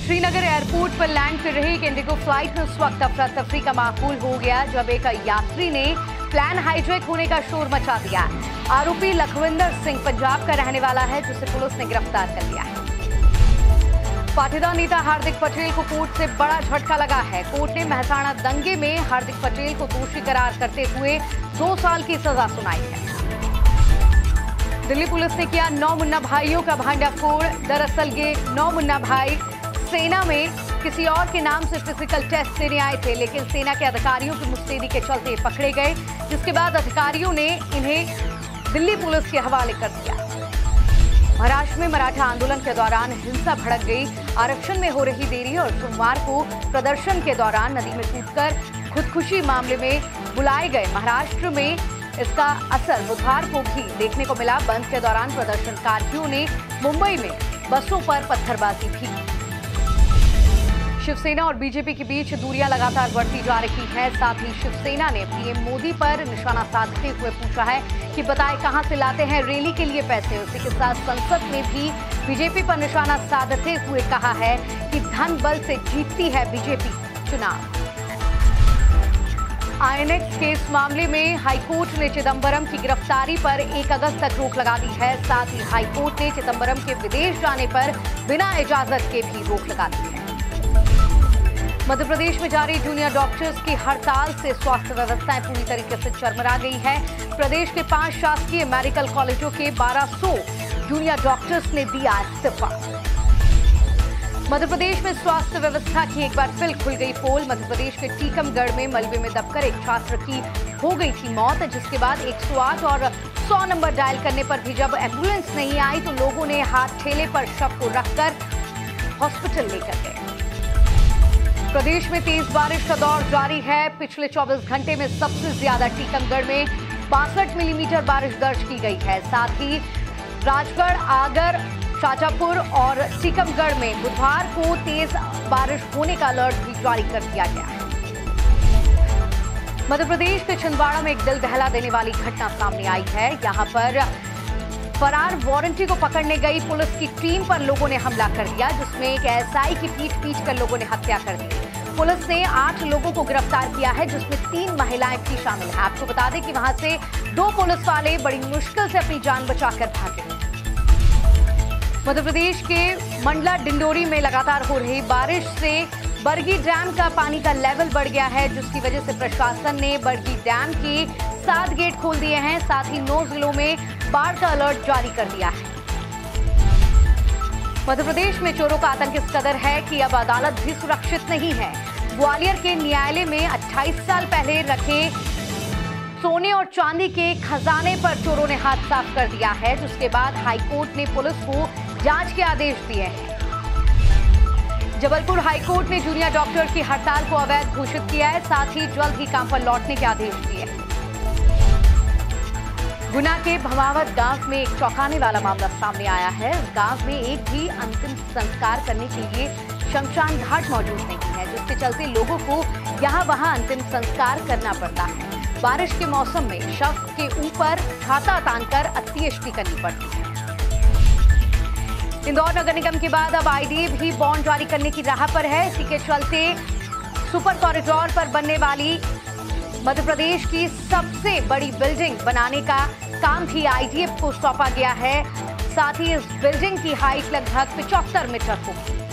Srinagar airport पर land कर रही एक इंडिगो फ्लाइट में उस वक्त अफरा तफरी का माहौल हो गया जब एक यात्री ने प्लान हाईजैक होने का शोर मचा दिया। आरोपी लखविंदर सिंह पंजाब का रहने वाला है, जिसे पुलिस ने गिरफ्तार कर लिया है। पाटीदार नेता हार्दिक पटेल को कोर्ट से बड़ा झटका लगा है। कोर्ट ने मेहसाणा दंगे में हार्दिक पटेल को दोषी करार करते हुए 2 साल की सजा सुनाई है। दिल्ली पुलिस ने किया 9 मुन्ना भाइयों का भांडाफोड़। दरअसल ये 9 मुन्ना भाई सेना में किसी और के नाम से फिजिकल टेस्ट देने आए थे, लेकिन सेना के अधिकारियों की मुस्तैदी के चलते पकड़े गए, जिसके बाद अधिकारियों ने इन्हें दिल्ली पुलिस के हवाले कर दिया। महाराष्ट्र में मराठा आंदोलन के दौरान हिंसा भड़क गई। आरक्षण में हो रही देरी और सोमवार को प्रदर्शन के दौरान नदी में कूदकर खुदकुशी मामले में बुलाए गए महाराष्ट्र में इसका असर बुधवार को भी देखने को मिला। बंद के दौरान प्रदर्शनकारियों ने मुंबई में बसों पर पत्थरबाजी की। शिवसेना और बीजेपी के बीच दूरियां लगातार बढ़ती जा रही हैं। साथ ही शिवसेना ने पीएम मोदी पर निशाना साधते हुए पूछा है कि बताएं कहां से लाते हैं रैली के लिए पैसे। उसी के साथ संसद में भी बीजेपी पर निशाना साधते हुए कहा है कि धन बल से जीतती है बीजेपी चुनाव। आईएनएक्स केस मामले में हाईकोर्ट ने चिदंबरम की गिरफ्तारी पर 1 अगस्त तक रोक लगा दी है। साथ ही हाईकोर्ट ने चिदंबरम के विदेश जाने पर बिना इजाजत के भी रोक लगा दी है। मध्य प्रदेश में जारी जूनियर डॉक्टर्स की हड़ताल से स्वास्थ्य व्यवस्थाएं पूरी तरीके से चरमरा गई है। प्रदेश के 5 शासकीय मेडिकल कॉलेजों के 1200 जूनियर डॉक्टर्स ने दिया इस्तीफा। मध्य प्रदेश में स्वास्थ्य व्यवस्था की एक बार फिर खुल गई पोल। मध्य प्रदेश के टीकमगढ़ में मलबे में दबकर एक छात्र की हो गई थी मौत, जिसके बाद 108 और 100 नंबर डायल करने पर भी जब एम्बुलेंस नहीं आई तो लोगों ने हाथ ठेले पर शव को रखकर हॉस्पिटल लेकर गए। प्रदेश में तेज बारिश का दौर जारी है। पिछले 24 घंटे में सबसे ज्यादा टीकमगढ़ में 62 मिलीमीटर बारिश दर्ज की गई है। साथ ही राजगढ़, आगर, शाजापुर और टीकमगढ़ में बुधवार को तेज बारिश होने का अलर्ट भी जारी कर दिया गया है। मध्य प्रदेश के छिंदवाड़ा में एक दिल दहला देने वाली घटना सामने आई है। यहां पर फरार वारंटी को पकड़ने गई पुलिस की टीम पर लोगों ने हमला कर दिया, जिसमें एक एएसआई की पीट कर लोगों ने हत्या कर दी। पुलिस ने 8 लोगों को गिरफ्तार किया है, जिसमें 3 महिलाएं भी शामिल हैं। आपको बता दें कि वहां से 2 पुलिस वाले बड़ी मुश्किल से अपनी जान बचाकर भागे। मध्य प्रदेश के मंडला डिंडोरी में लगातार हो रही बारिश से बरगी डैम का पानी का लेवल बढ़ गया है, जिसकी वजह से प्रशासन ने बरगी डैम के 7 गेट खोल दिए हैं। साथ ही 9 जिलों में बाढ़ का अलर्ट जारी कर दिया है। मध्य प्रदेश में चोरों का आतंक इस कदर है कि अब अदालत भी सुरक्षित नहीं है। ग्वालियर के न्यायालय में 28 साल पहले रखे सोने और चांदी के खजाने पर चोरों ने हाथ साफ कर दिया है, जिसके बाद हाईकोर्ट ने पुलिस को जांच के आदेश दिए हैं। जबलपुर हाईकोर्ट ने जूनियर डॉक्टर की हड़ताल को अवैध घोषित किया है। साथ ही जल्द ही काम पर लौटने के आदेश दिए हैं। गुना के भमावत गांव में एक चौंकाने वाला मामला सामने आया है। गांव में एक भी अंतिम संस्कार करने के लिए शमशान घाट मौजूद नहीं है, जिसके चलते लोगों को यहां-वहां अंतिम संस्कार करना पड़ता है। बारिश के मौसम में शव के ऊपर छाता तानकर अंत्येष्टि करनी पड़ती है। इंदौर नगर निगम के बाद अब आईडीए भी बॉन्ड जारी करने की राह पर है। इसी के चलते सुपर कॉरिडोर पर बनने वाली मध्य प्रदेश की सबसे बड़ी बिल्डिंग बनाने का काम भी आईडीए को सौंपा गया है। साथ ही इस बिल्डिंग की हाइट लगभग 75 मीटर होगी।